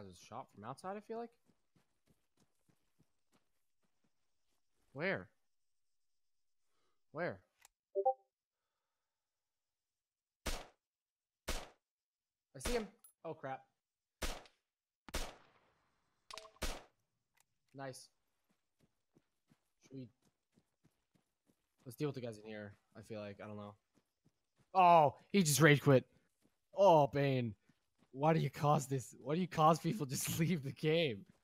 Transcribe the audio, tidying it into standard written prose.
Has a shot from outside, I feel like. Where? Where? I see him. Oh, crap. Nice. Should we... Let's deal with the guys in here, I feel like. I don't know. Oh, he just rage quit. Oh, Bane. Why do you cause this? Why do you cause people just leave the game?